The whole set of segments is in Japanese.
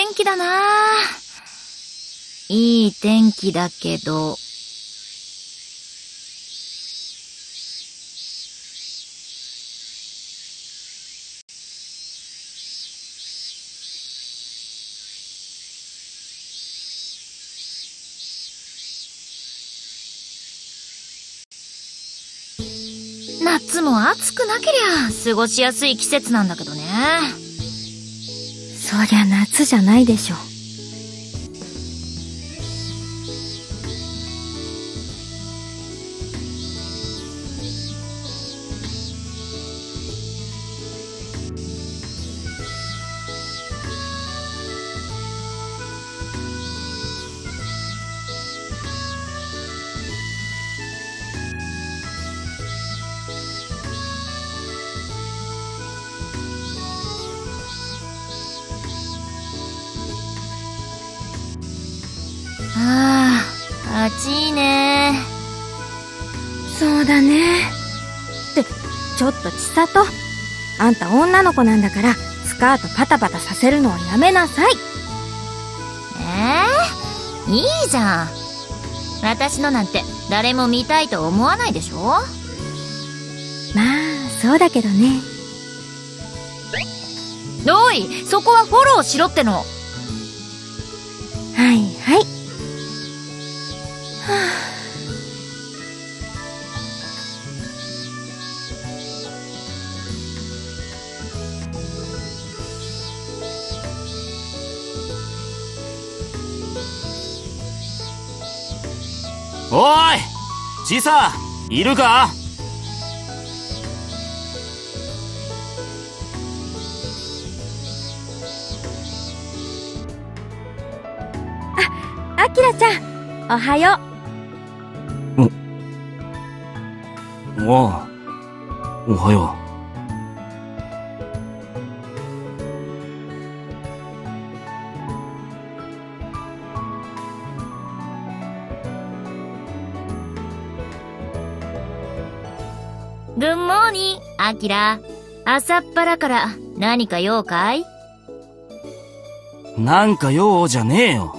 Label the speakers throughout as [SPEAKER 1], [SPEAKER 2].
[SPEAKER 1] 天気だな。いい天気だけど。夏も暑くなけりゃ過ごしやすい季節なんだけどね。
[SPEAKER 2] そりゃ夏じゃないでしょ。
[SPEAKER 1] ああ、暑いね。
[SPEAKER 2] そうだね。ってちょっと千里、あんた女の子なんだからスカートパタパタさせるのはやめなさい。
[SPEAKER 1] いいじゃん。私のなんて誰も見たいと思わないでしょ。
[SPEAKER 2] まあそうだけどね。
[SPEAKER 1] おい、そこはフォローしろっての。
[SPEAKER 2] はいはい。
[SPEAKER 3] おーい、チサ、いるか？
[SPEAKER 2] あきらちゃん、おはよう。
[SPEAKER 3] おはよ
[SPEAKER 1] グッモーニング、アキラ。朝っぱらから何か用かい？
[SPEAKER 3] なんか用じゃねえよ。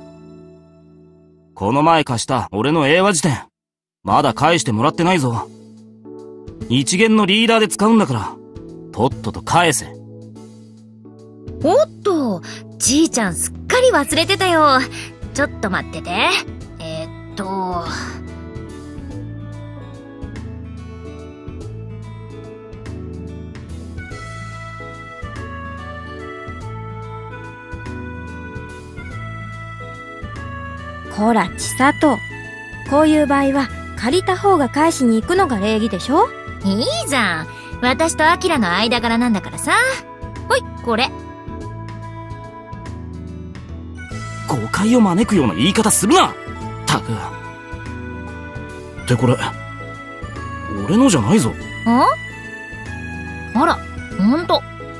[SPEAKER 3] この前貸した俺の英和辞典、まだ返してもらってないぞ。一元のリーダーで使うんだから、とっとと返せ。
[SPEAKER 1] おっと、じいちゃんすっかり忘れてたよ。ちょっと待ってて。
[SPEAKER 2] こら千里、こういう場合は借りた方が返しに行くのが礼儀でしょ。
[SPEAKER 1] いいじゃん。私とアキラの間柄なんだからさ。ほい、これ。
[SPEAKER 3] 誤解を招くような言い方するな。たく。ってこれ、俺のじゃないぞ。
[SPEAKER 1] あら、ほんと。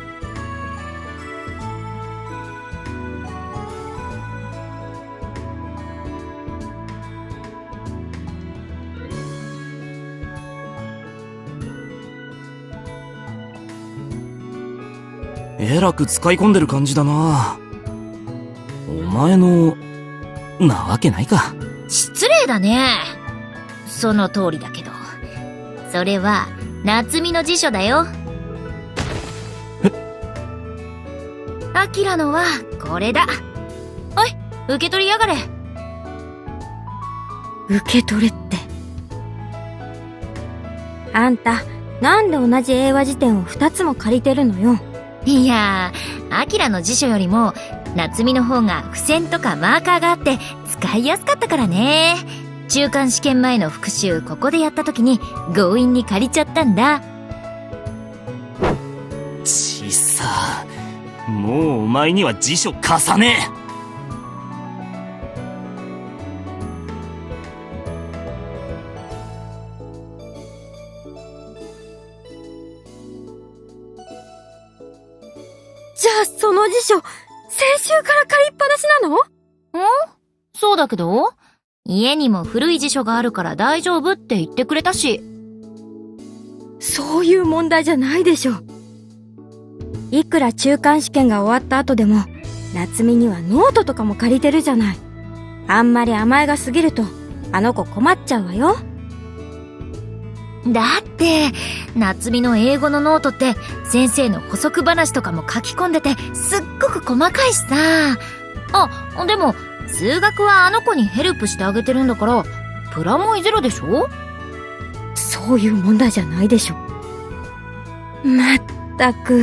[SPEAKER 3] えらく使い込んでる感じだな。お前のなわけないか。
[SPEAKER 1] 失礼だね。その通りだけど、それは夏美の辞書だよ。アキラのはこれだ。おい、受け取りやがれ。
[SPEAKER 2] 受け取れって。あんた、なんで同じ英和辞典を2つも借りてるのよ。
[SPEAKER 1] いやー、アキラの辞書よりも夏美の方が付箋とかマーカーがあって使いやすかったからね。中間試験前の復習ここでやった時に強引に借りちゃったんだ。
[SPEAKER 3] ちさ、もうお前には辞書貸さねえ。
[SPEAKER 2] じゃあその辞書、先週から借りっぱなしなの？
[SPEAKER 1] そうだけど、家にも古い辞書があるから大丈夫って言ってくれたし。
[SPEAKER 2] そういう問題じゃないでしょ。いくら中間試験が終わった後でも、 夏美にはノートとかも借りてるじゃない。あんまり甘えが過ぎると、あの子困っちゃうわよ。
[SPEAKER 1] だって、夏美の英語のノートって先生の補足話とかも書き込んでてすっごく細かいしさ。あ、でも数学はあの子にヘルプしてあげてるんだからプラモイゼロでしょ？
[SPEAKER 2] そういう問題じゃないでしょ。まったく。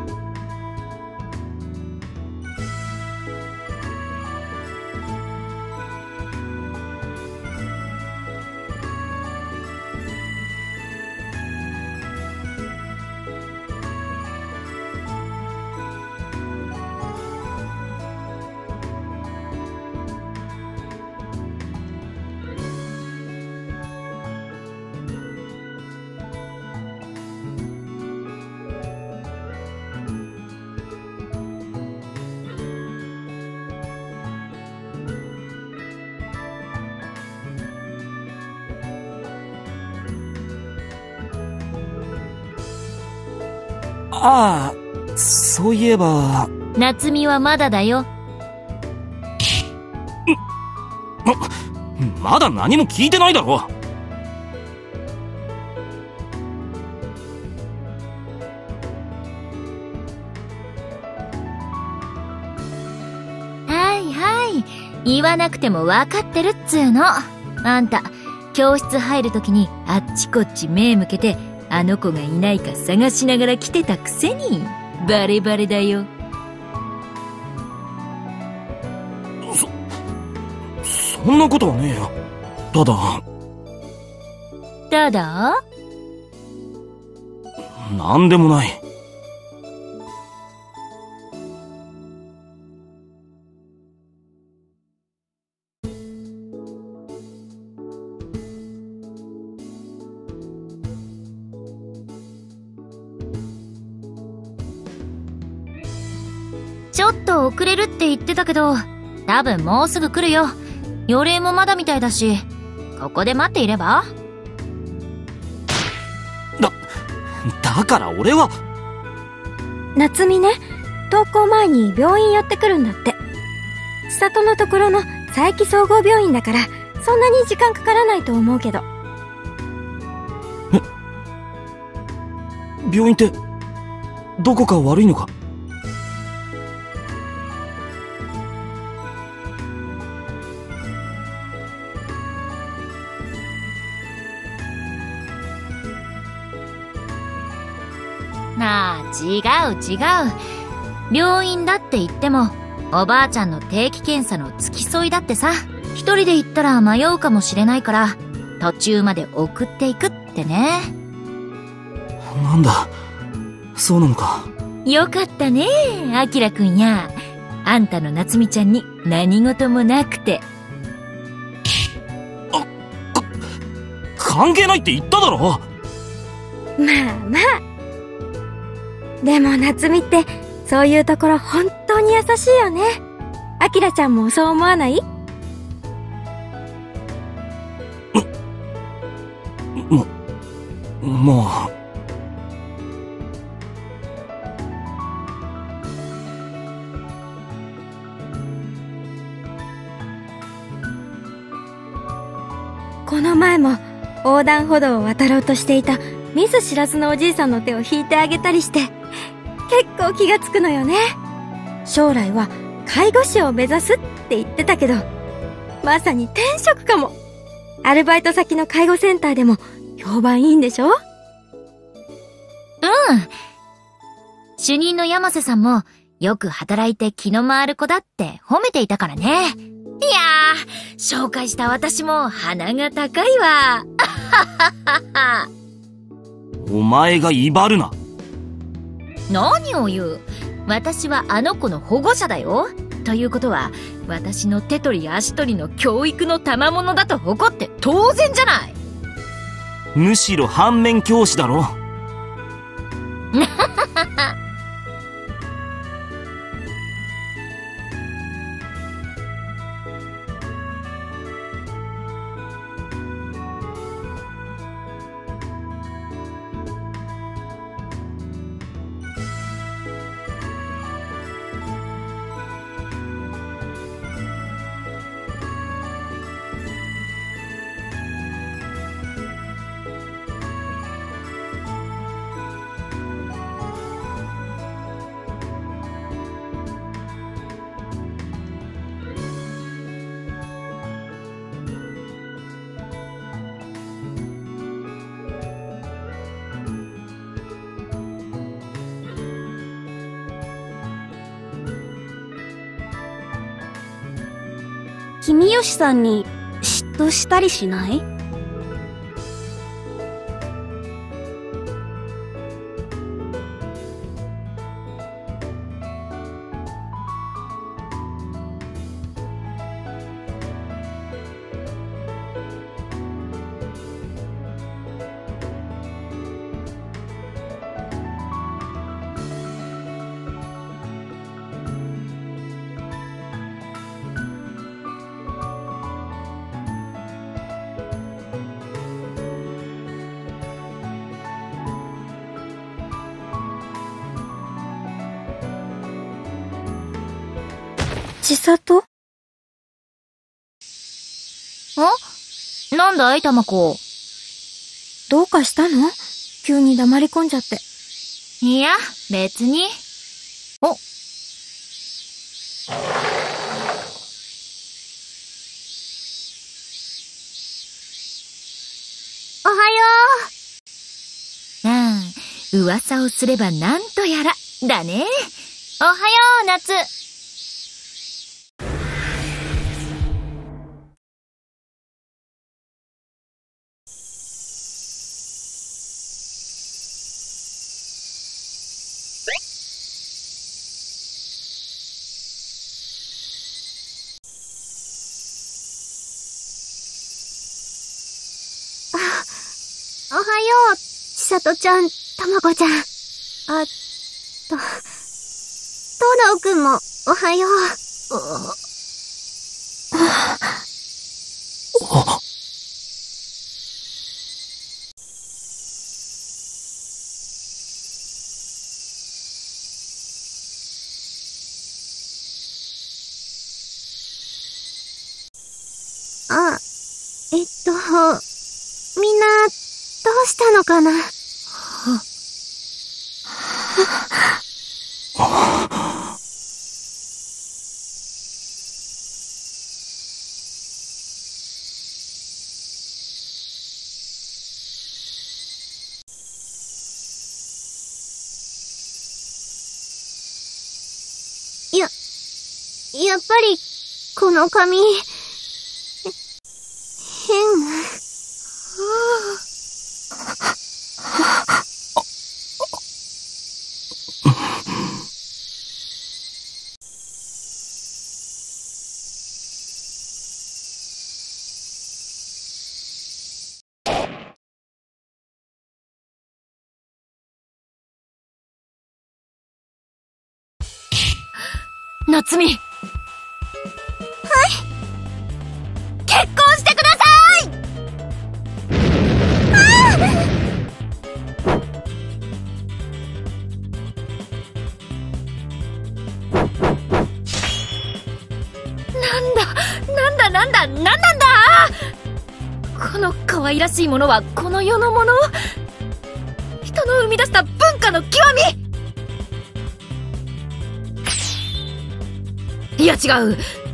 [SPEAKER 3] ああ、そういえば。
[SPEAKER 1] 夏美はまだだよ。
[SPEAKER 3] まだ何も聞いてないだろ。
[SPEAKER 1] はいはい。言わなくても分かってるっつーの。あんた、教室入るときにあっちこっち目向けて、あの子がいないか探しながら来てたくせに、バレバレだよ。
[SPEAKER 3] そんなことはねえよ。
[SPEAKER 1] ただ
[SPEAKER 3] なんでもない。
[SPEAKER 1] ちょっと遅れるって言ってたけど、多分もうすぐ来るよ。予令もまだみたいだし、ここで待っていれば？
[SPEAKER 3] だから俺は。
[SPEAKER 2] 夏美ね、登校前に病院寄ってくるんだって。千里のところの佐伯総合病院だから、そんなに時間かからないと思うけど。
[SPEAKER 3] 病院ってどこか悪いのか？
[SPEAKER 1] なあ、違う。病院だって言っても、おばあちゃんの定期検査の付き添いだってさ。一人で行ったら迷うかもしれないから、途中まで送っていくってね。
[SPEAKER 3] なんだ、そうなのか。
[SPEAKER 1] よかったね、アキラくんや。あんたの夏美ちゃんに何事もなくて。
[SPEAKER 3] 関係ないって言っただろ。
[SPEAKER 2] まあまあ。でも夏美ってそういうところ本当に優しいよね。アキラちゃんもそう思わない？
[SPEAKER 3] もう。
[SPEAKER 2] この前も横断歩道を渡ろうとしていた見ず知らずのおじいさんの手を引いてあげたりして、結構気がつくのよね。将来は介護士を目指すって言ってたけど、まさに転職かも。アルバイト先の介護センターでも評判いいんでしょ？うん。
[SPEAKER 1] 主任の山瀬さんもよく働いて気の回る子だって褒めていたからね。いやー、紹介した私も鼻が高いわ。
[SPEAKER 3] お前が威張るな。
[SPEAKER 1] 何を言う。私はあの子の保護者だよ。ということは、私の手取り足取りの教育の賜物だと誇って当然じゃない。
[SPEAKER 3] むしろ反面教師だろ。
[SPEAKER 4] 君吉さんに嫉妬したりしない？
[SPEAKER 2] 千里？
[SPEAKER 1] なんだい、たまこ。
[SPEAKER 2] どうかしたの？急に黙り込んじゃって。
[SPEAKER 1] いや、別に。おはよう。噂をすればなんとやら、だね。おはよう、夏。
[SPEAKER 4] おはよう、千里ちゃん、たまこちゃん。東堂くんも、おはよう。みんな、どうしたのかな？やっぱり、この髪、変。
[SPEAKER 1] 夏美。はい。結婚してください。なんだこの可愛らしいものはこの世のもの？人の生み出した文化の極み？いや違う。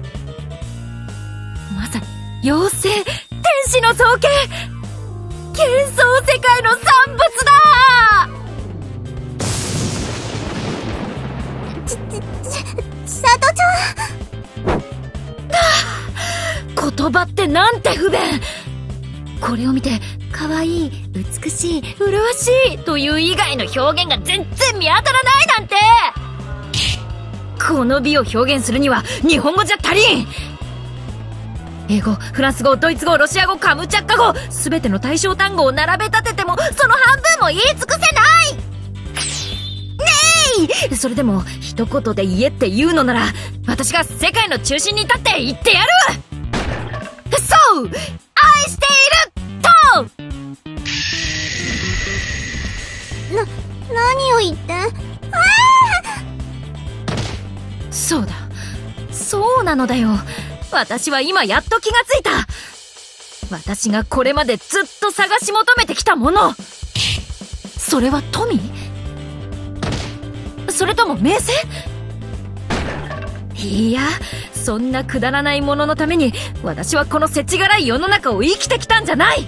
[SPEAKER 1] まさに妖精、天使の造形、幻想世界の産物だ。
[SPEAKER 4] 千里ちゃ
[SPEAKER 1] ん。言葉ってなんて不便。これを見て可愛い、美しい、麗しいという以外の表現が全然見当たらないなんて。この美を表現するには日本語じゃ足りん。英語、フランス語、ドイツ語、ロシア語、カムチャッカ語、すべての対象単語を並べ立ててもその半分も言い尽くせないねえ。それでも一言で言えって言うのなら、私が世界の中心に立って言ってやる。そう、愛していると。
[SPEAKER 4] 何を言って？
[SPEAKER 1] そうだ、そうなのだよ。私は今やっと気がついた。私がこれまでずっと探し求めてきたもの、それは富？それとも名声？いや、そんなくだらないもののために私はこの世知辛い世の中を生きてきたんじゃない。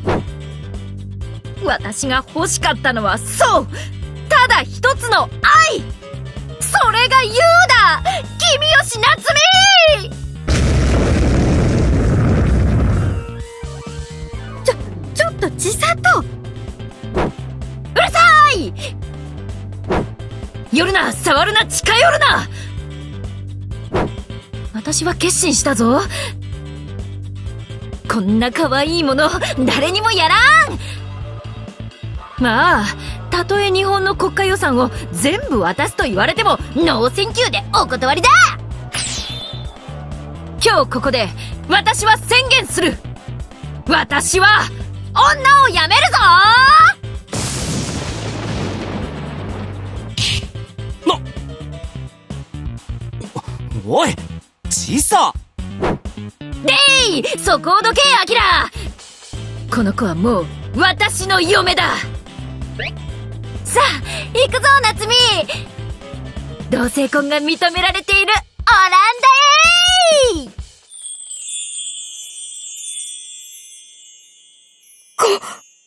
[SPEAKER 1] 私が欲しかったのは、そう、ただ一つの愛。それが YOU だ、君吉夏美。
[SPEAKER 2] と。
[SPEAKER 1] うるさい！寄るな、触るな、近寄るな！私は決心したぞ。こんな可愛いもの誰にもやらん。まあ、たとえ日本の国家予算を全部渡すと言われてもノーセンキューでお断りだ。今日ここで私は宣言する。私は女をやめるぞ。
[SPEAKER 3] おい、チサ！
[SPEAKER 1] でい、そこをどけ、アキラ！この子はもう私の嫁だ。さあ、行くぞ、夏美！同性婚が認められているオランダへ！
[SPEAKER 2] この、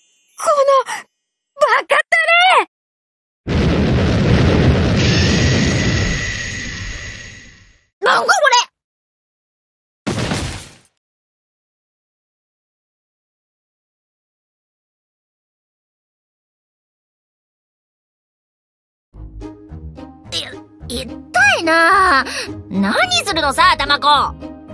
[SPEAKER 2] バカタレ！
[SPEAKER 1] なんかこれ！痛いな。何するのさ、タマコ。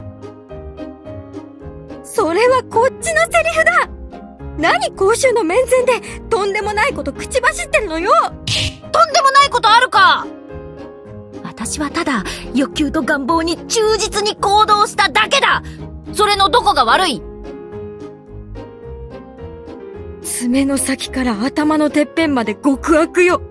[SPEAKER 2] それはこっちのセリフだ。何公衆の面前でとんでもないこと口走ってるのよ。
[SPEAKER 1] とんでもないことあるか。私はただ欲求と願望に忠実に行動しただけだ。それのどこが悪い？
[SPEAKER 2] 爪の先から頭のてっぺんまで極悪よ。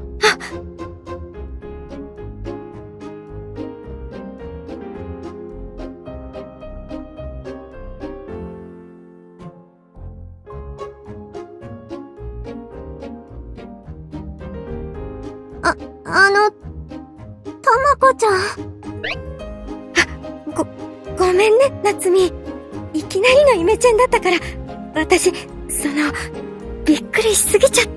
[SPEAKER 4] たまこちゃん。
[SPEAKER 2] ごめんね、夏美。いきなりのイメチェンだったから、私、びっくりしすぎちゃって。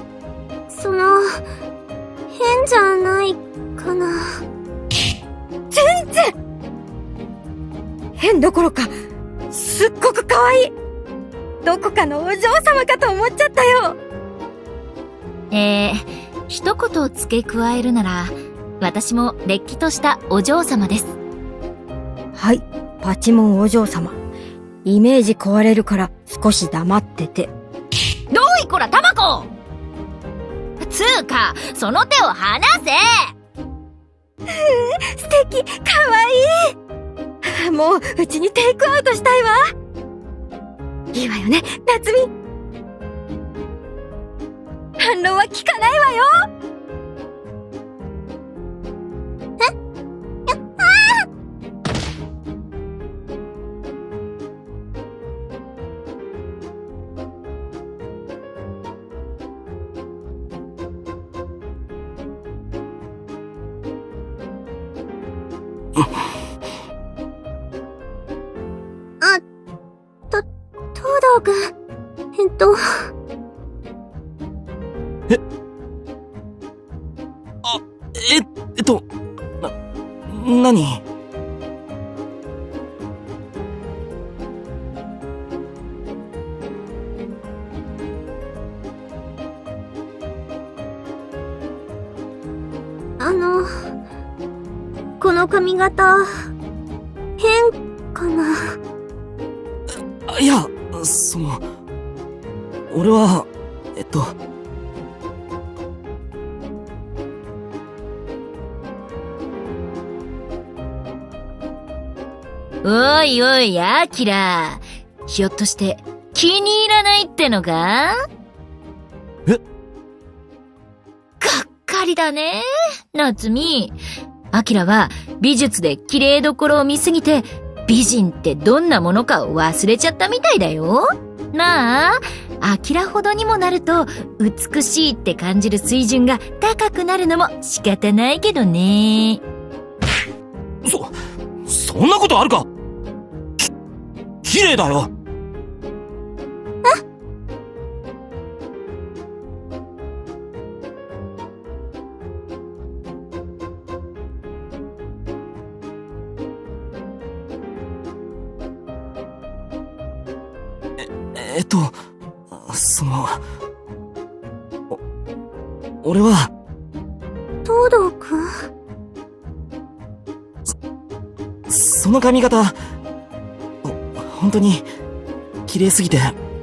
[SPEAKER 4] 変じゃないかな。
[SPEAKER 2] 全然変どころか、すっごく可愛い。どこかのお嬢様かと思っちゃったよ。
[SPEAKER 1] 一言付け加えるなら、私もれっきとしたお嬢様です。
[SPEAKER 2] はい、パチモンお嬢様。イメージ壊れるから少し黙ってて。
[SPEAKER 1] どういこら、タマコ！つうか、その手を離せ！
[SPEAKER 2] 素敵、かわいい。もう、うちにテイクアウトしたいわ。いいわよね、夏美。反論は聞かないわよ。
[SPEAKER 4] 東堂くん。
[SPEAKER 3] 何？
[SPEAKER 4] この髪型、変かな。
[SPEAKER 3] いや、俺は、
[SPEAKER 1] おいおい、アキラ。ひょっとして気に入らないってのか？
[SPEAKER 3] え？
[SPEAKER 1] がっかりだね、夏美。アキラは美術で綺麗どころを見すぎて、美人ってどんなものかを忘れちゃったみたいだよ。なあ、アキラほどにもなると美しいって感じる水準が高くなるのも仕方ないけどね。
[SPEAKER 3] そんなことあるか？綺麗だよ。 俺は、
[SPEAKER 4] 東堂くん？
[SPEAKER 3] その髪型、本当に、綺麗すぎて、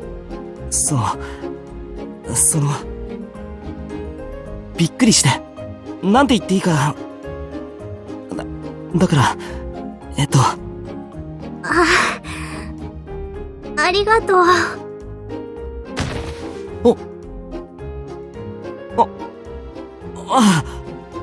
[SPEAKER 3] びっくりして、なんて言っていいか、だから、
[SPEAKER 4] ありがとう。
[SPEAKER 3] ああ。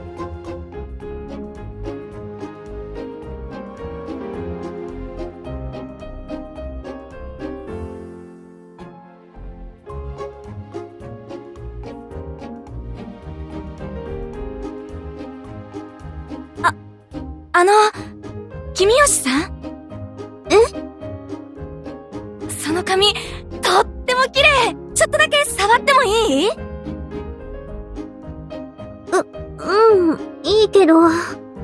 [SPEAKER 2] 君吉さん？その髪、とっても綺麗！ちょっとだけ触ってもいい？
[SPEAKER 4] いいけど。
[SPEAKER 2] サ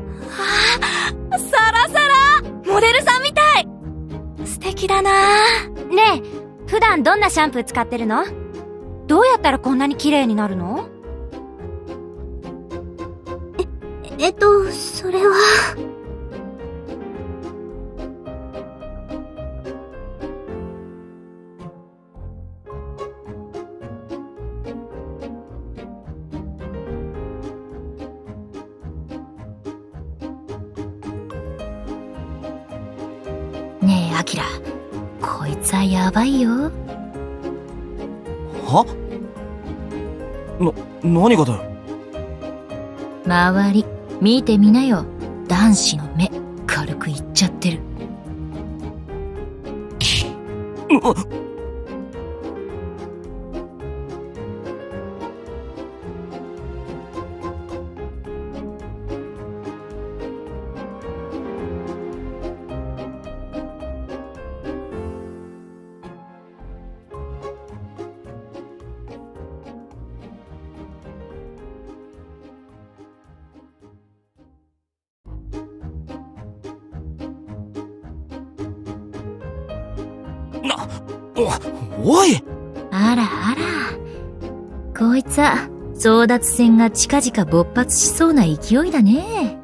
[SPEAKER 2] ラサラ！モデルさんみたい！素敵だなぁ。ねえ、普段どんなシャンプー使ってるの？どうやったらこんなに綺麗になるの？
[SPEAKER 4] それは。
[SPEAKER 1] ねえ、アキラ。こいつはやばいよ。
[SPEAKER 3] は？何がだよ。
[SPEAKER 1] 周り、見てみなよ。男子の目、軽くいっちゃってる。
[SPEAKER 3] おい！
[SPEAKER 1] あらあら。こいつは、争奪戦が近々勃発しそうな勢いだね。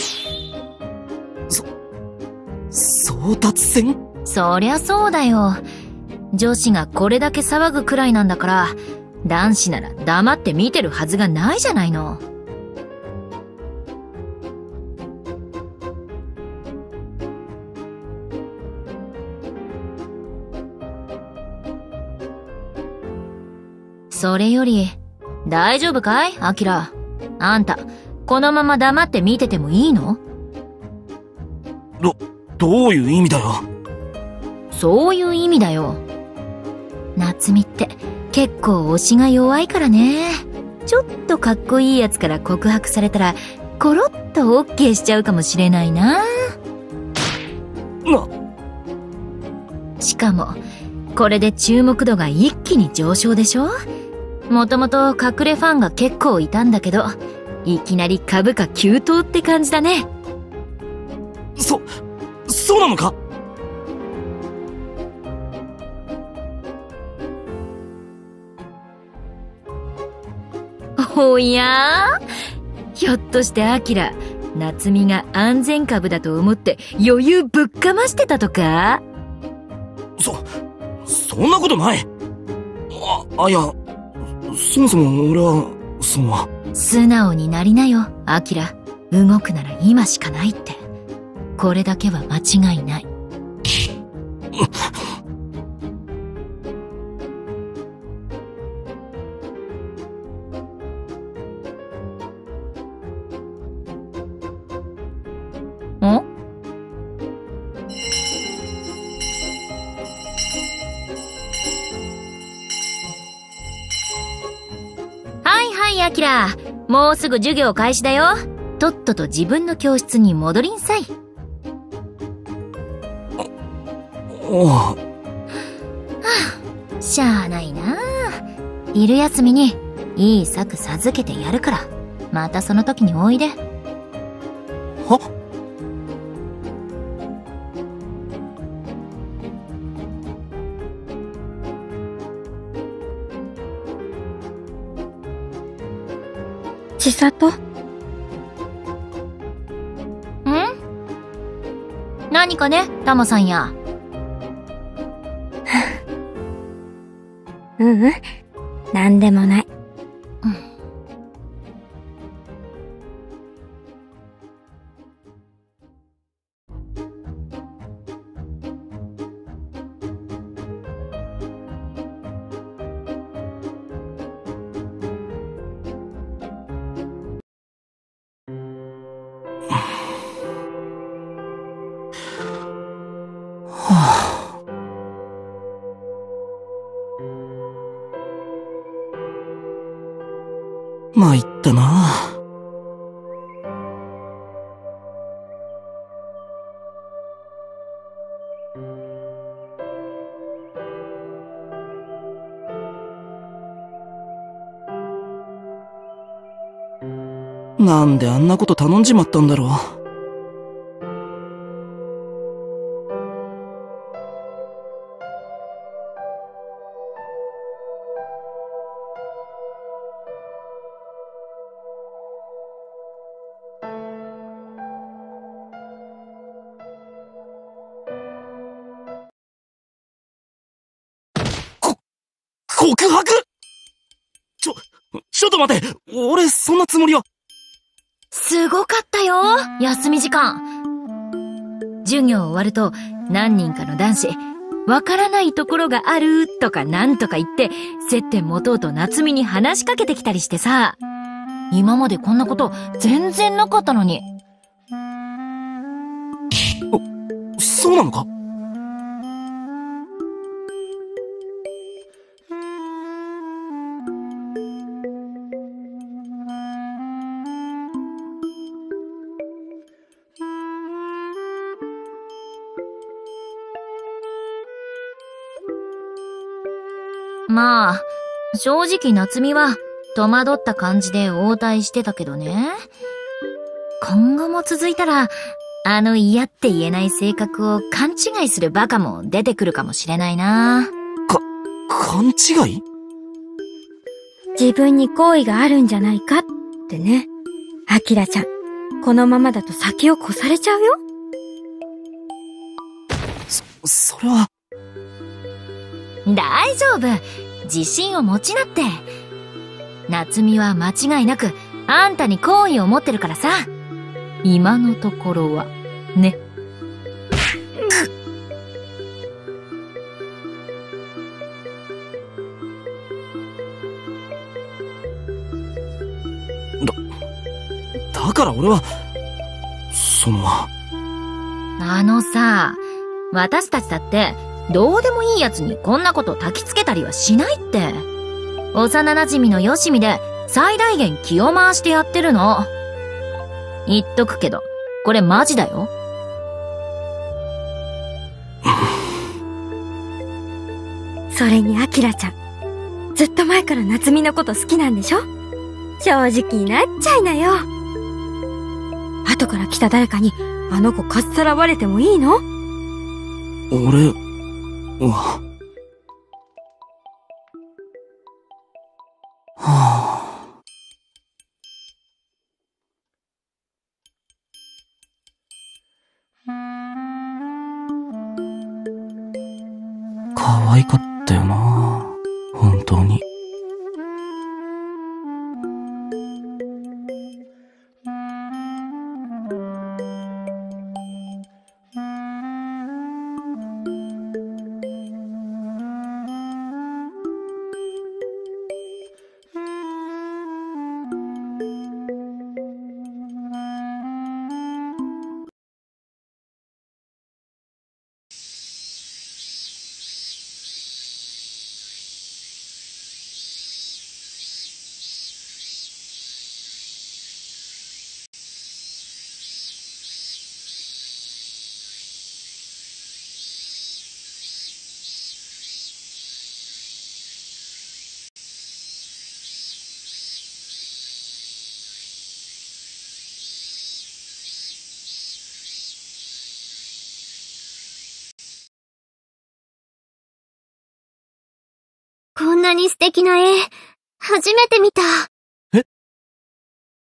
[SPEAKER 3] 争奪戦？
[SPEAKER 1] そりゃそうだよ。女子がこれだけ騒ぐくらいなんだから、男子なら黙って見てるはずがないじゃないの。それより、大丈夫かい？アキラ。あんた、このまま黙って見ててもいいの？
[SPEAKER 3] どういう意味だよ。
[SPEAKER 1] そういう意味だよ。夏美って結構推しが弱いからね。ちょっとかっこいいやつから告白されたら、コロッとオッケーしちゃうかもしれないな。しかも、これで注目度が一気に上昇でしょ？もともと隠れファンが結構いたんだけど、いきなり株価急騰って感じだね。
[SPEAKER 3] そうなのか？
[SPEAKER 1] おや？ひょっとしてアキラ、夏美が安全株だと思って余裕ぶっかましてたとか？
[SPEAKER 3] そんなことない。いや、そもそも俺は、
[SPEAKER 1] 素直になりなよ、アキラ。動くなら今しかないって。これだけは間違いない。ん？はいアキラ、もうすぐ授業開始だよ。とっとと自分の教室に戻りんさい。しゃあないな。昼休みにいい策授けてやるから、またその時においで。
[SPEAKER 2] 千里？
[SPEAKER 1] 何かね、タマさんや。
[SPEAKER 2] ううん、なんでもない。
[SPEAKER 3] 参ったな。なんであんなこと頼んじまったんだろう。告白？ちょっと待って、俺そんなつもりは。
[SPEAKER 1] すごかったよ、休み時間。授業終わると何人かの男子、わからないところがあるとかなんとか言って接点持とうと夏美に話しかけてきたりしてさ。今までこんなこと全然なかったのに。
[SPEAKER 3] そうなのか？
[SPEAKER 1] まあ、正直夏美は戸惑った感じで応対してたけどね。今後も続いたら、あの嫌って言えない性格を勘違いするバカも出てくるかもしれないな。
[SPEAKER 3] 勘違い？
[SPEAKER 2] 自分に好意があるんじゃないかってね。アキラちゃん、このままだと先を越されちゃうよ。
[SPEAKER 3] それは。
[SPEAKER 1] 大丈夫。自信を持ちなって。夏美は間違いなくあんたに好意を持ってるからさ。今のところはね。
[SPEAKER 3] だから俺は
[SPEAKER 1] さ、私たちだってどうでもいいやつにこんなこと焚きつけたりはしないって。幼馴染のよしみで最大限気を回してやってるの。言っとくけど、これマジだよ。
[SPEAKER 2] それにアキラちゃん、ずっと前から夏美のこと好きなんでしょ？正直になっちゃいなよ。後から来た誰かにあの子かっさらわれてもいいの？
[SPEAKER 3] 俺は。可愛かったよな、本当に。
[SPEAKER 4] こんなに素敵な絵、初めて見た。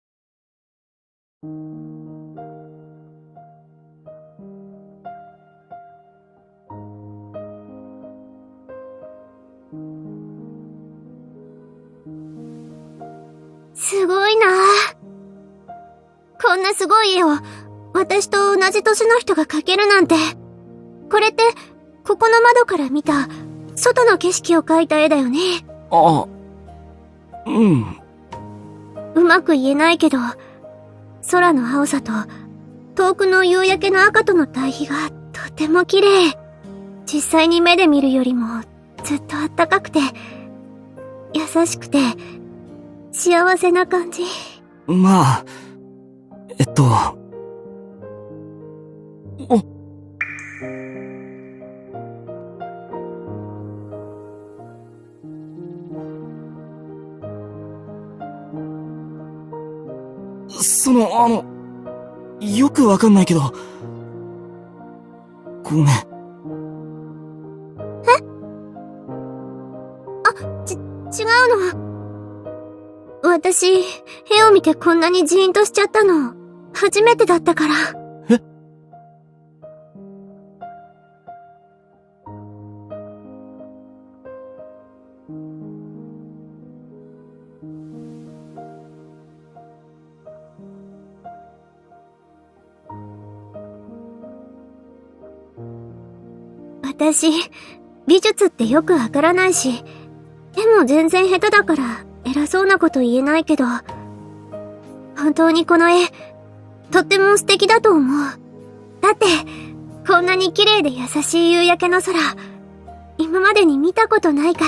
[SPEAKER 4] すごいなあ。こんなすごい絵を私と同じ年の人が描けるなんて。これってここの窓から見た外の景色を描いた絵だよね。
[SPEAKER 3] あ、うん。
[SPEAKER 4] うまく言えないけど、空の青さと遠くの夕焼けの赤との対比がとても綺麗。実際に目で見るよりもずっとあったかくて優しくて幸せな感じ。
[SPEAKER 3] まあ、お、よくわかんないけど、ごめん。
[SPEAKER 4] 違うの。私、絵を見てこんなにジーンとしちゃったの、初めてだったから。
[SPEAKER 3] え？
[SPEAKER 4] 私、美術ってよくわからないし、絵も全然下手だから偉そうなこと言えないけど、本当にこの絵、とっても素敵だと思う。だって、こんなに綺麗で優しい夕焼けの空、今までに見たことないから。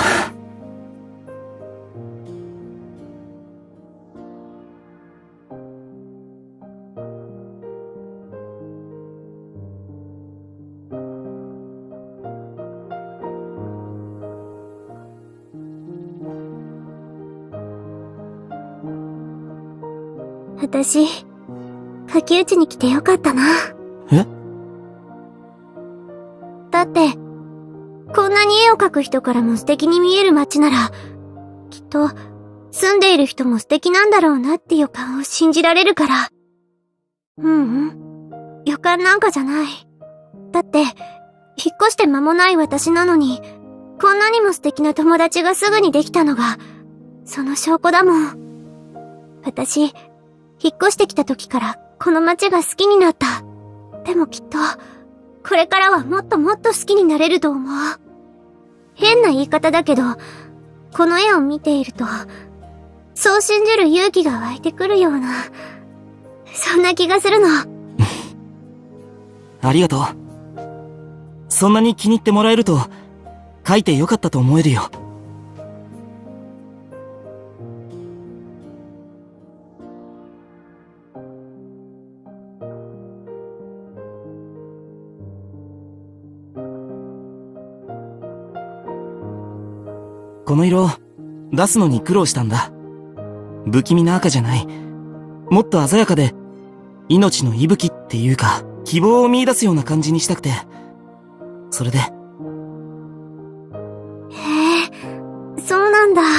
[SPEAKER 4] 私、柿打ちに来てよかったな。
[SPEAKER 3] え？
[SPEAKER 4] だって、こんなに絵を描く人からも素敵に見える街なら、きっと、住んでいる人も素敵なんだろうなって予感を信じられるから。予感なんかじゃない。だって、引っ越して間もない私なのに、こんなにも素敵な友達がすぐにできたのが、その証拠だもん。私、引っ越してきた時からこの街が好きになった。でもきっと、これからはもっともっと好きになれると思う。変な言い方だけど、この絵を見ていると、そう信じる勇気が湧いてくるような、そんな気がするの。
[SPEAKER 3] ありがとう。そんなに気に入ってもらえると、描いてよかったと思えるよ。この色、出すのに苦労したんだ。不気味な赤じゃない。もっと鮮やかで、命の息吹っていうか、希望を見出すような感じにしたくて。それで。
[SPEAKER 4] へえ、そうなんだ。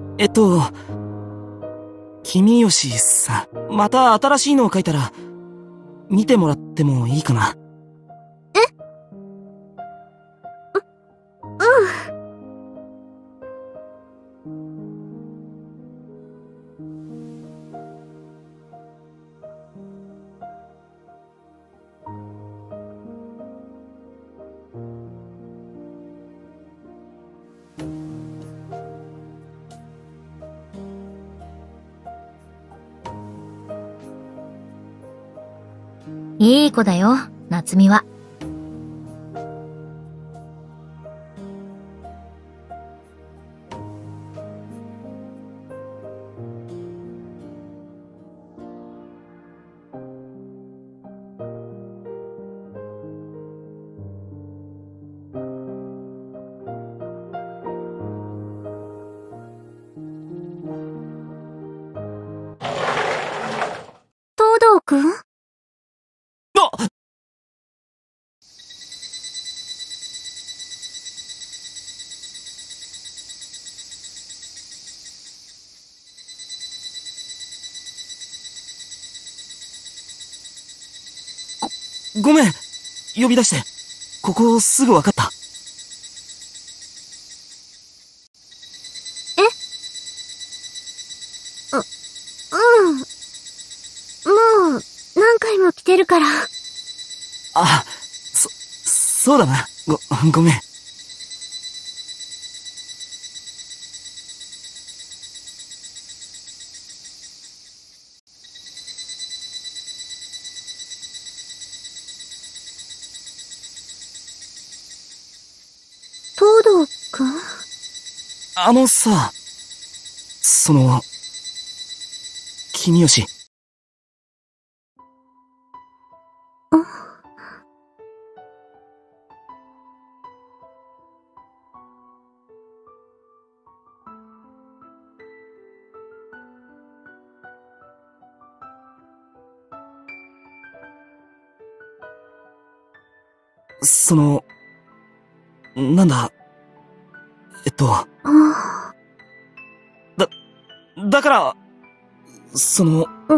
[SPEAKER 3] 君吉さん、また新しいのを描いたら、見てもらってもいいかな？
[SPEAKER 1] いい子だよ、夏美は。
[SPEAKER 4] 東堂くん？
[SPEAKER 3] ごめん。呼び出して。ここすぐわかった。
[SPEAKER 4] うん。もう、何回も来てるから。
[SPEAKER 3] あ、そうだな。ごめん。
[SPEAKER 4] 東堂くん？
[SPEAKER 3] さ、君吉。なんだ、だから、
[SPEAKER 4] うん。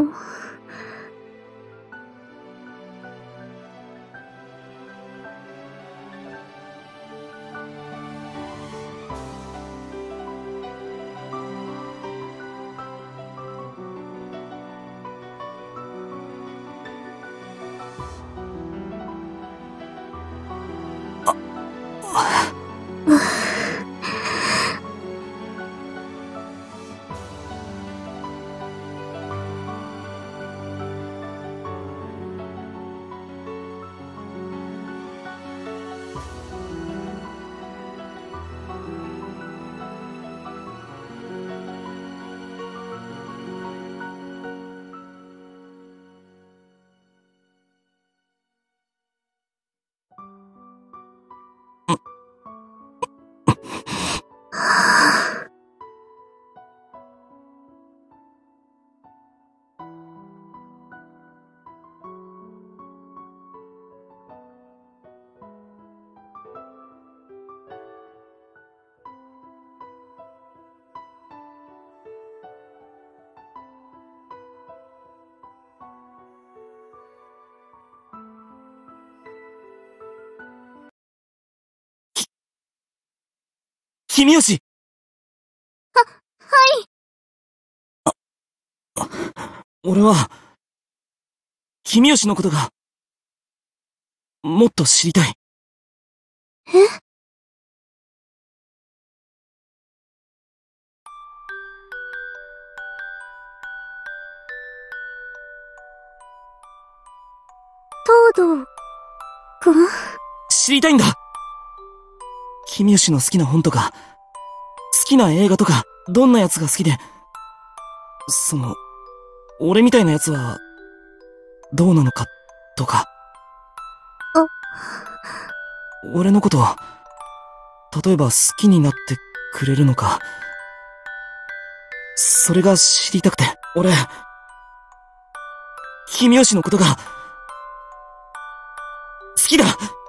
[SPEAKER 3] 君吉。
[SPEAKER 4] はい。
[SPEAKER 3] 俺は、君吉のことが、もっと知りたい。
[SPEAKER 4] え？東堂くん？
[SPEAKER 3] 知りたいんだ。君吉の好きな本とか、好きな映画とか、どんなやつが好きで、俺みたいなやつは、どうなのか、とか。俺のことを、例えば好きになってくれるのか、それが知りたくて、俺、君吉のことが、好きだ。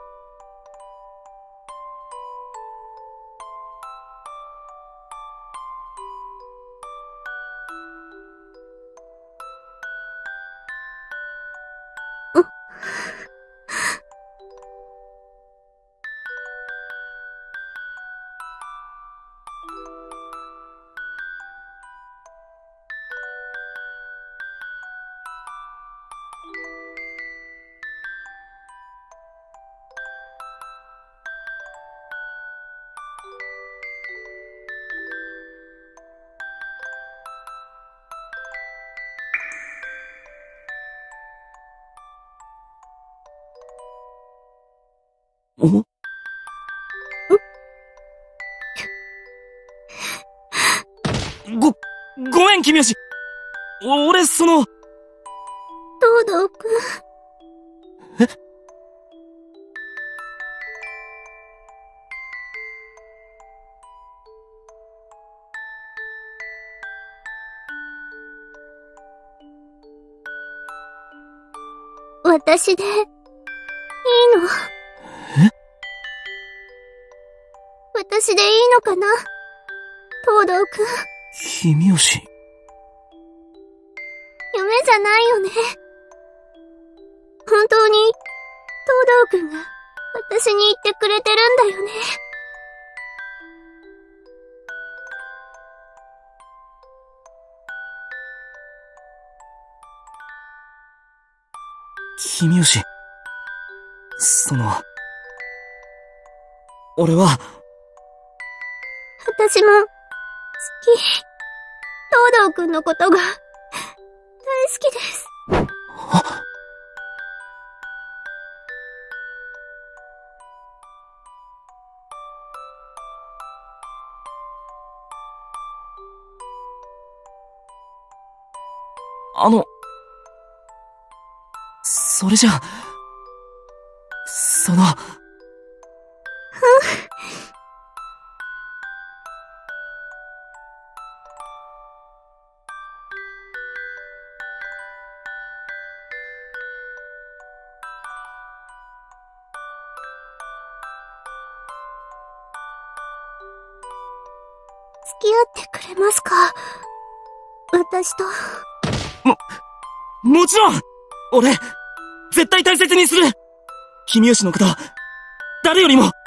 [SPEAKER 3] お？ごめん、君吉。俺、
[SPEAKER 4] 東堂くん。
[SPEAKER 3] え？
[SPEAKER 4] 私で、いいの？
[SPEAKER 3] え？
[SPEAKER 4] 私でいいのかな？東堂くん。
[SPEAKER 3] 君吉。
[SPEAKER 4] 夢じゃないよね。本当に、 東堂くんが私に言ってくれてるんだよね。
[SPEAKER 3] 君吉。俺は。
[SPEAKER 4] 私も、好き。東堂くんのことが、大好きです。
[SPEAKER 3] それじゃ、
[SPEAKER 4] 付き合ってくれますか？私と。
[SPEAKER 3] もちろん！俺、絶対大切にする！君吉のこと、誰よりも！あ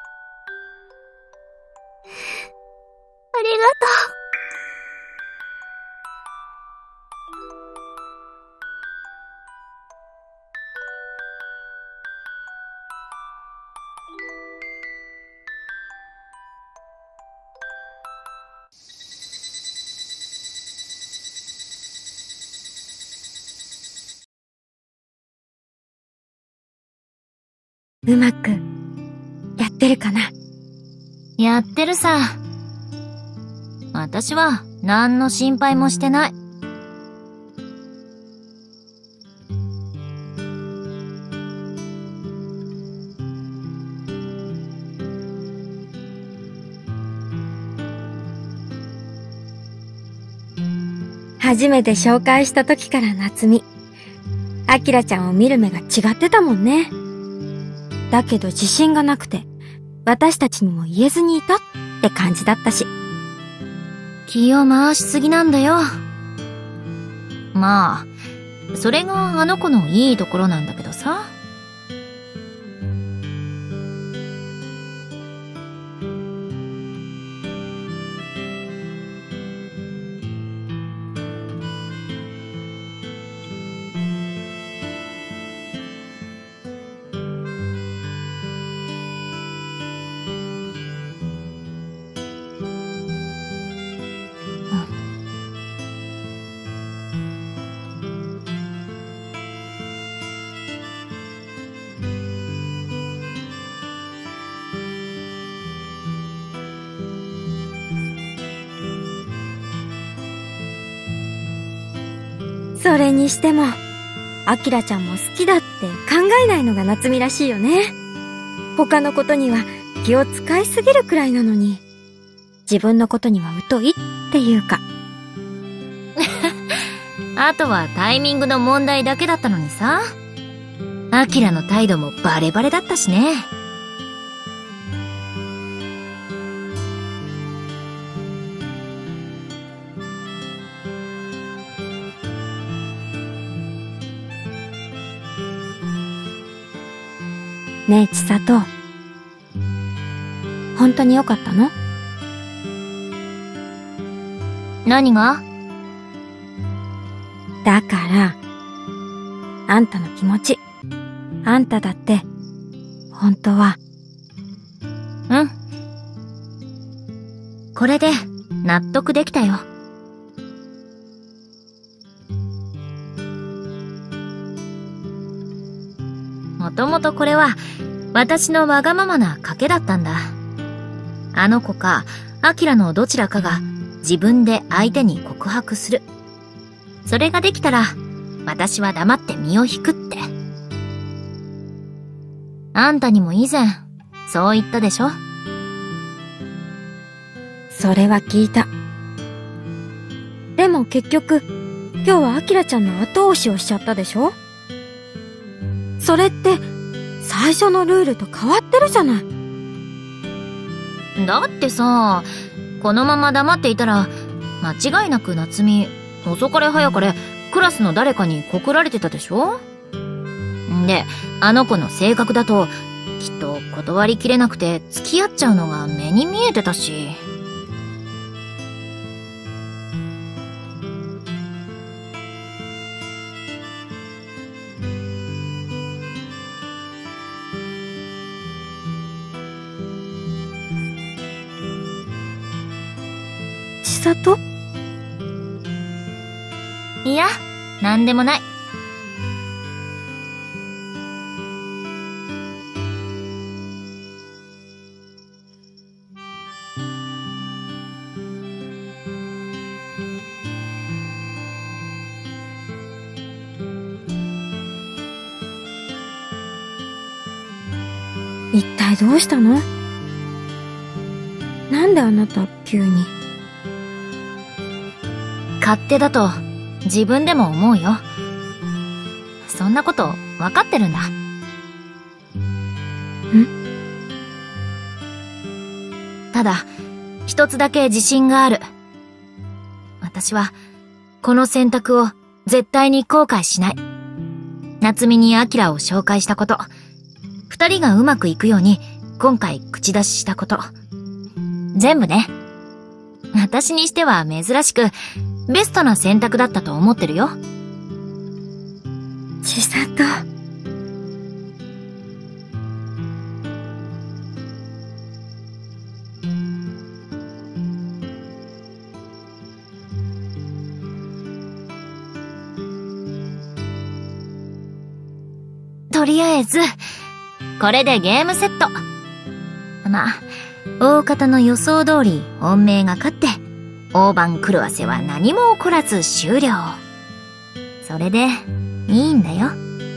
[SPEAKER 4] りがとう。
[SPEAKER 2] うまく、やってるかな？
[SPEAKER 1] やってるさ。私は、何の心配もしてない。
[SPEAKER 2] 初めて紹介した時から夏美、あきらちゃんを見る目が違ってたもんね。だけど自信がなくて、私たちにも言えずにいたって感じだったし。
[SPEAKER 1] 気を回しすぎなんだよ。まあ、それがあの子のいいところなんだけどさ。
[SPEAKER 2] それにしても、あきらちゃんも好きだって考えないのが夏美らしいよね。他のことには気を使いすぎるくらいなのに、自分のことには疎いっていうか。
[SPEAKER 1] あとはタイミングの問題だけだったのにさ。アキラの態度もバレバレだったしね。
[SPEAKER 2] ねえ千里、本当に良かったの？
[SPEAKER 1] 何が？
[SPEAKER 2] だから、あんたの気持ち、あんただって、本当は。
[SPEAKER 1] うん。これで、納得できたよ。もともとこれは、私のわがままな賭けだったんだ。あの子か、アキラのどちらかが、自分で相手に告白する。それができたら、私は黙って身を引くって。あんたにも以前、そう言ったでしょ？
[SPEAKER 2] それは聞いた。でも結局、今日はアキラちゃんの後押しをしちゃったでしょ？それって、最初のルールと変わってるじゃない。
[SPEAKER 1] だってさ、このまま黙っていたら、間違いなく夏美、遅かれ早かれ、クラスの誰かに告られてたでしょ？ で、あの子の性格だと、きっと断りきれなくて付き合っちゃうのが目に見えてたし。
[SPEAKER 2] 千里？
[SPEAKER 1] いや、なんでもない。
[SPEAKER 2] 一体どうしたの？なんであなた急に。
[SPEAKER 1] 勝手だと自分でも思うよ。そんなこと分かってるんだ。ただ、一つだけ自信がある。私は、この選択を絶対に後悔しない。夏美にアキラを紹介したこと。二人がうまくいくように、今回口出ししたこと。全部ね。私にしては珍しく、ベストな選択だったと思ってるよ。
[SPEAKER 2] 千里。
[SPEAKER 1] とりあえず、これでゲームセット。まあ、大方の予想通り本命が勝って、大番狂わせは何も起こらず終了。それで、いいんだよ。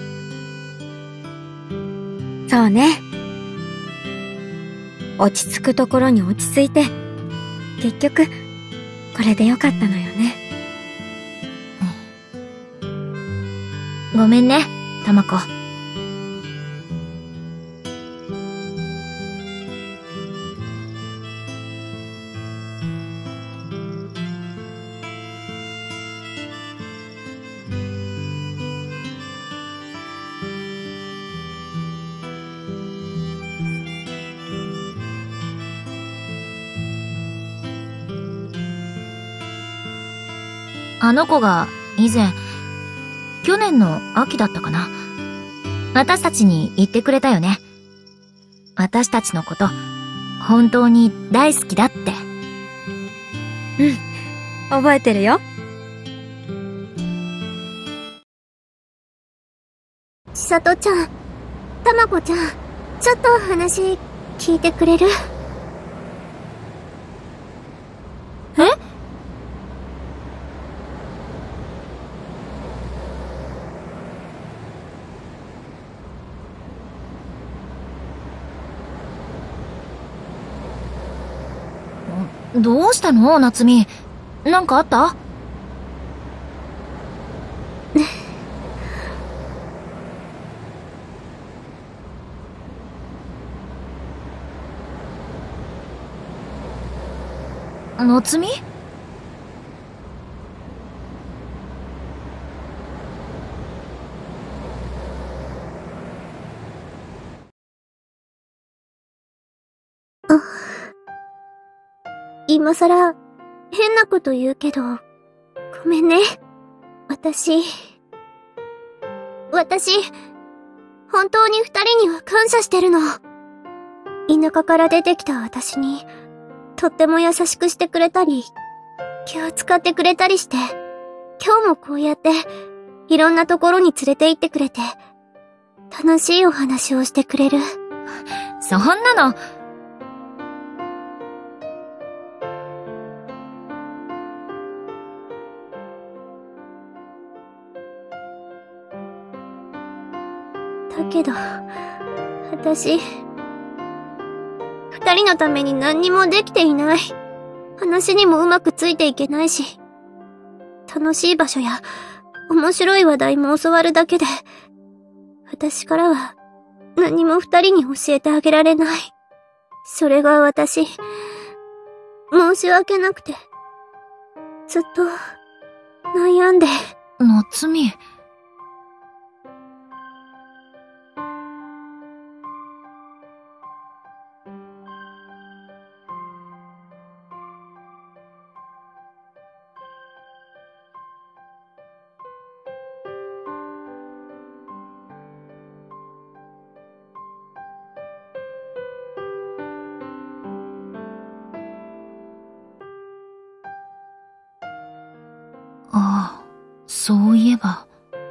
[SPEAKER 2] そうね。落ち着くところに落ち着いて、結局、これでよかったのよね。
[SPEAKER 1] ごめんね、たまこ。あの子が以前、去年の秋だったかな。私たちに言ってくれたよね。私たちのこと、本当に大好きだって。
[SPEAKER 2] 覚えてるよ。
[SPEAKER 4] 千里ちゃん、たまこちゃん、ちょっと話聞いてくれる？
[SPEAKER 1] どうしたの夏美。なんかあった？夏美？
[SPEAKER 4] 今さら、変なこと言うけど、ごめんね。私、本当に二人には感謝してるの。田舎から出てきた私に、とっても優しくしてくれたり、気を使ってくれたりして、今日もこうやって、いろんなところに連れて行ってくれて、楽しいお話をしてくれる。
[SPEAKER 1] そんなの、
[SPEAKER 4] だけど、私、二人のために何にもできていない。話にもうまくついていけないし、楽しい場所や面白い話題も教わるだけで、私からは何も二人に教えてあげられない。それが私、申し訳なくて、ずっと悩んで。
[SPEAKER 1] 夏美。 そういえば。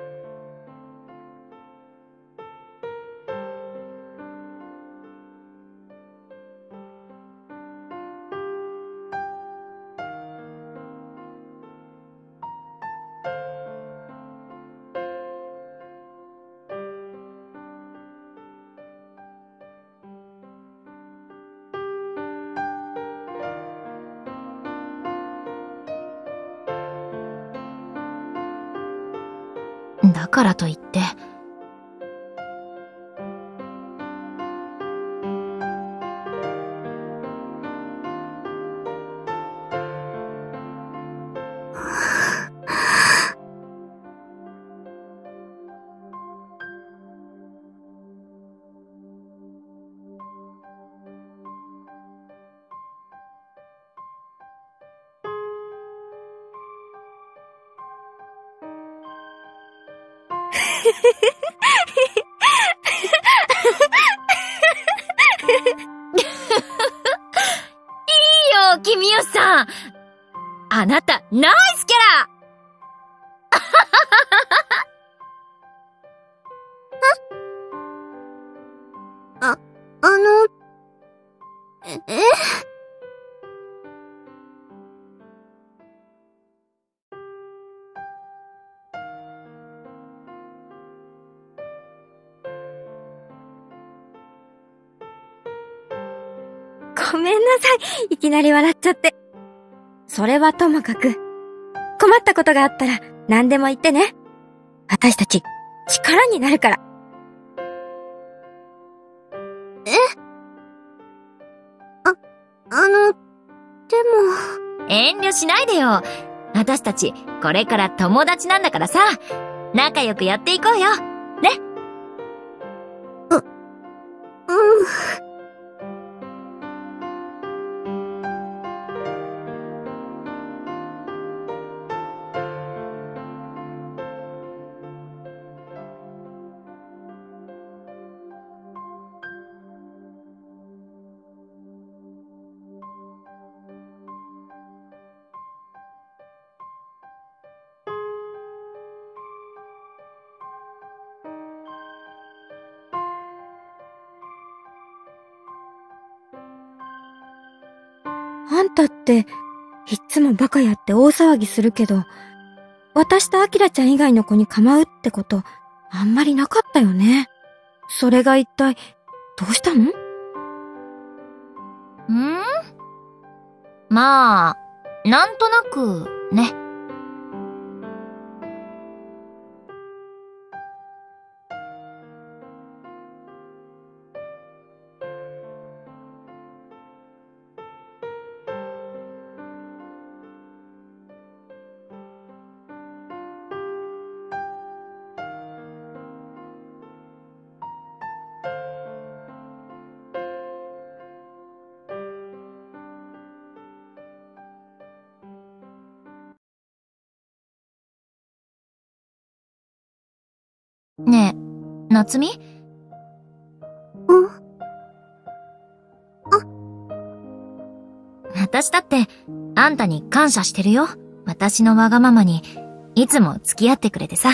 [SPEAKER 1] だからといって。君よさん、あなたナイスキャ
[SPEAKER 4] ラ
[SPEAKER 2] ごめんなさい。いきなり笑っちゃって。それはともかく、困ったことがあったら何でも言ってね。私たち、力になるから。
[SPEAKER 4] でも。
[SPEAKER 1] 遠慮しないでよ。私たち、これから友達なんだからさ、仲良くやっていこうよ。ね。
[SPEAKER 2] あんたって、いっつもバカやって大騒ぎするけど、私とアキラちゃん以外の子に構うってこと、あんまりなかったよね。それが一体、どうしたの？
[SPEAKER 1] まあ、なんとなく、ね。ねえ、夏美？私だって、あんたに感謝してるよ。私のわがままに、いつも付き合ってくれてさ。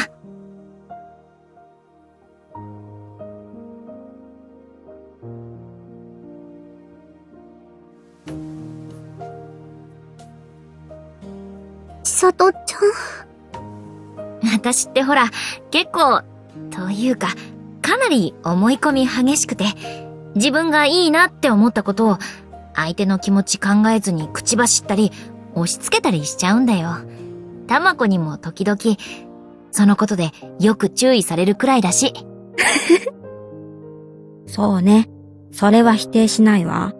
[SPEAKER 4] 千里ちゃん。
[SPEAKER 1] 私ってほら、結構、というか、かなり思い込み激しくて、自分がいいなって思ったことを、相手の気持ち考えずに口走ったり、押し付けたりしちゃうんだよ。たまこにも時々、そのことでよく注意されるくらいだし。
[SPEAKER 2] そうね。それは否定しないわ。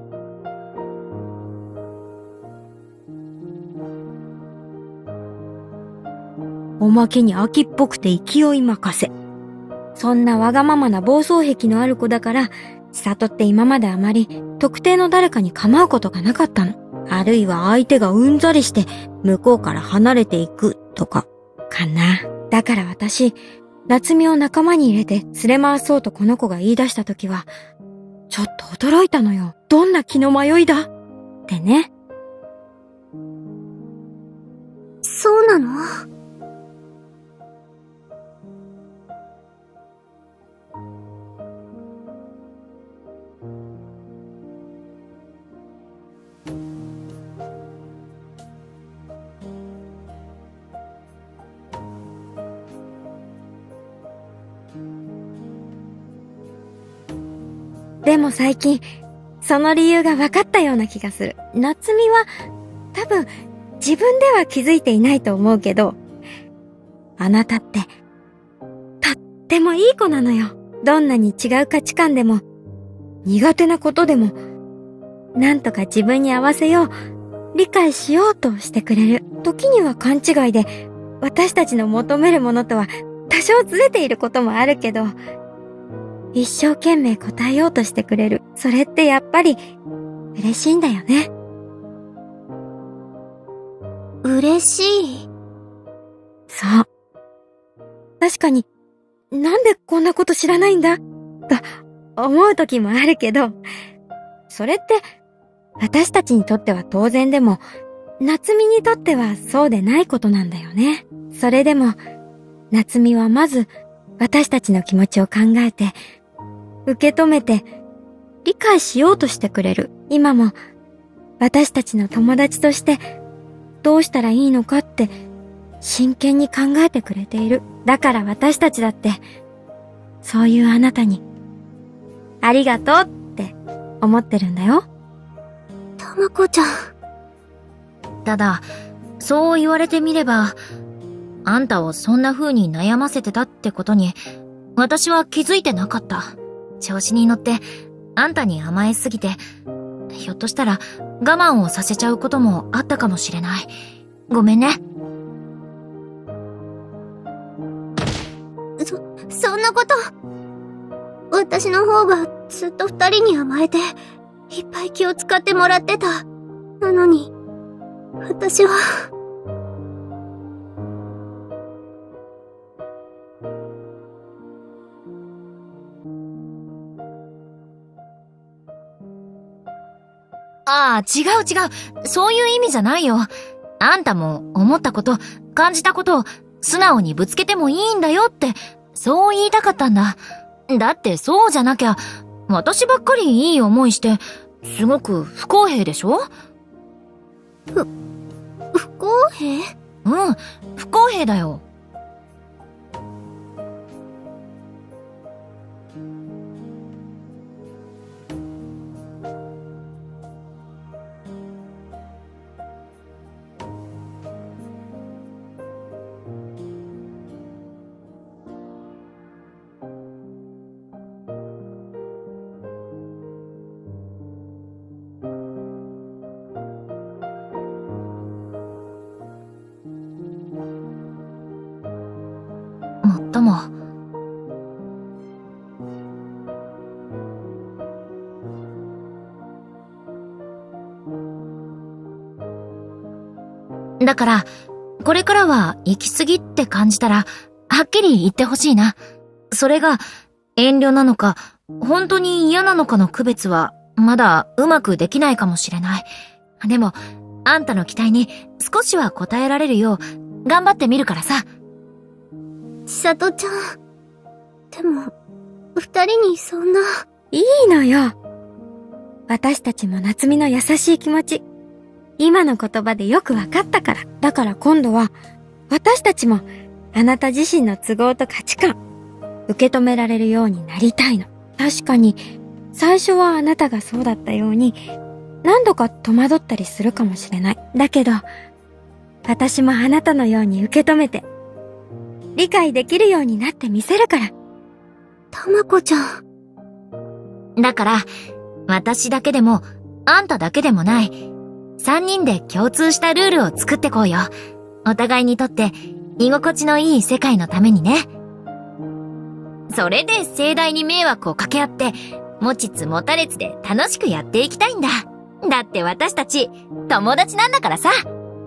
[SPEAKER 2] おまけに秋っぽくて勢い任せ。そんなわがままな暴走癖のある子だから、千里って今まであまり特定の誰かに構うことがなかったの。あるいは相手がうんざりして向こうから離れていくとか、かな。だから私、夏美を仲間に入れて連れ回そうとこの子が言い出した時は、ちょっと驚いたのよ。どんな気の迷いだってね。
[SPEAKER 4] そうなの？
[SPEAKER 2] でも最近、その理由が分かったような気がする。夏美は、多分、自分では気づいていないと思うけど、あなたって、とってもいい子なのよ。どんなに違う価値観でも、苦手なことでも、なんとか自分に合わせよう、理解しようとしてくれる。時には勘違いで、私たちの求めるものとは多少ずれていることもあるけど、一生懸命答えようとしてくれる。それってやっぱり、嬉しいんだよね。
[SPEAKER 4] 嬉しい。
[SPEAKER 2] そう。確かに、なんでこんなこと知らないんだと思う時もあるけど、それって私たちにとっては当然でも、夏美にとってはそうでないことなんだよね。それでも、夏美はまず私たちの気持ちを考えて、受け止めて、理解しようとしてくれる。今も私たちの友達としてどうしたらいいのかって真剣に考えてくれている。だから私たちだって、そういうあなたに、ありがとうって思ってるんだよ。
[SPEAKER 4] たまこちゃん。
[SPEAKER 1] ただ、そう言われてみれば、あんたをそんな風に悩ませてたってことに、私は気づいてなかった。調子に乗って、あんたに甘えすぎて、ひょっとしたら我慢をさせちゃうこともあったかもしれない。ごめんね。
[SPEAKER 4] そんなこと。私の方がずっと二人に甘えて、いっぱい気を使ってもらってた。なのに、私は。
[SPEAKER 1] ああ、違う。そういう意味じゃないよ。あんたも思ったこと、感じたことを素直にぶつけてもいいんだよって、そう言いたかったんだ。だってそうじゃなきゃ、私ばっかりいい思いして、すごく不公平でしょ？
[SPEAKER 4] 不公平？
[SPEAKER 1] うん、不公平だよ。もっとも。だから、これからは行き過ぎって感じたら、はっきり言ってほしいな。それが、遠慮なのか、本当に嫌なのかの区別は、まだうまくできないかもしれない。でも、あんたの期待に少しは応えられるよう、頑張ってみるからさ。
[SPEAKER 4] 千里ちゃん。でも、二人にそんな。
[SPEAKER 2] いいのよ。私たちも夏美の優しい気持ち、今の言葉でよくわかったから。だから今度は、私たちも、あなた自身の都合と価値観、受け止められるようになりたいの。確かに、最初はあなたがそうだったように、何度か戸惑ったりするかもしれない。だけど、私もあなたのように受け止めて、理解できるようになってみせるから。
[SPEAKER 4] たまこちゃん。
[SPEAKER 1] だから、私だけでも、あんただけでもない、三人で共通したルールを作ってこうよ。お互いにとって、居心地のいい世界のためにね。それで盛大に迷惑をかけ合って、持ちつ持たれつで楽しくやっていきたいんだ。だって私たち、友達なんだからさ。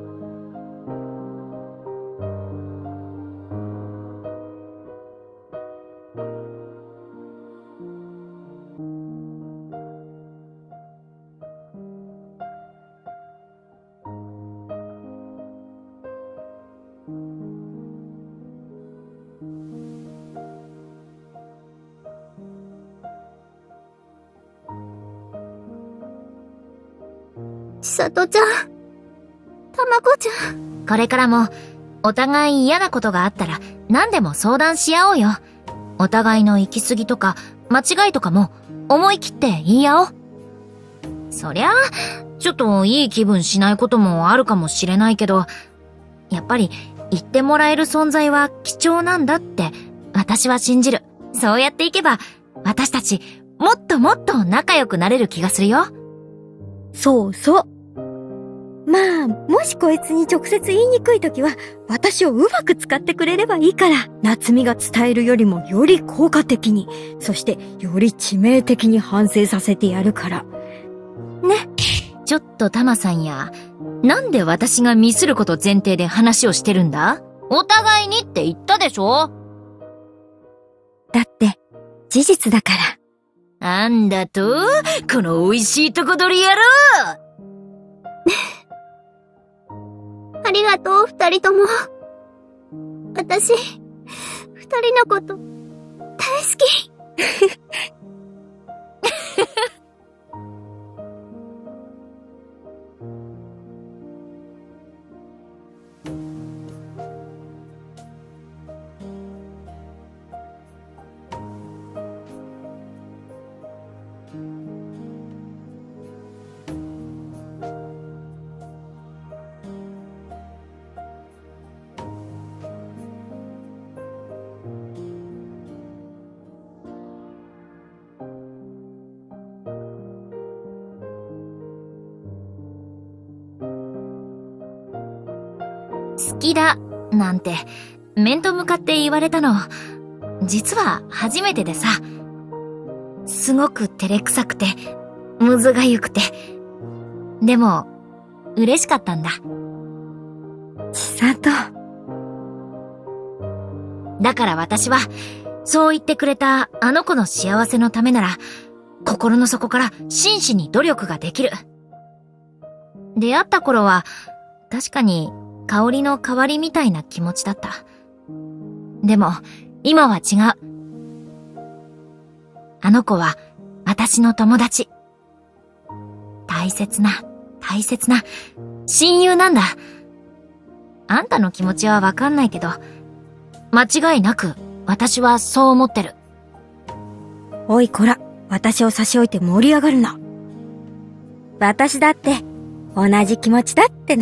[SPEAKER 4] 千里ちゃん。たまこちゃん。
[SPEAKER 1] これからも、お互い嫌なことがあったら何でも相談し合おうよ。お互いの行き過ぎとか、 間違いとかも思い切って言い合おう。そりゃあ、ちょっといい気分しないこともあるかもしれないけど、やっぱり言ってもらえる存在は貴重なんだって私は信じる。そうやっていけば私たちもっともっと仲良くなれる気がするよ。
[SPEAKER 2] そうそう。まあ、もしこいつに直接言いにくいときは、私をうまく使ってくれればいいから、夏美が伝えるよりもより効果的に、そしてより致命的に反省させてやるから。ね。
[SPEAKER 1] ちょっとタマさんや、なんで私がミスること前提で話をしてるんだ？お互いにって言ったでしょ？
[SPEAKER 2] だって、事実だから。
[SPEAKER 1] なんだと？この美味しいとこ取り野郎！
[SPEAKER 4] ありがとう、二人とも。私、二人のこと、大好き。
[SPEAKER 1] 好きだ、なんて、面と向かって言われたの、実は初めてでさ、すごく照れくさくて、むずがゆくて、でも、嬉しかったんだ。
[SPEAKER 2] 千里。
[SPEAKER 1] だから私は、そう言ってくれたあの子の幸せのためなら、心の底から真摯に努力ができる。出会った頃は、確かに、香りの代わりみたいな気持ちだった。でも、今は違う。あの子は、私の友達。大切な、大切な、親友なんだ。あんたの気持ちはわかんないけど、間違いなく、私はそう思ってる。
[SPEAKER 2] おいこら、私を差し置いて盛り上がるな。私だって、同じ気持ちだっての。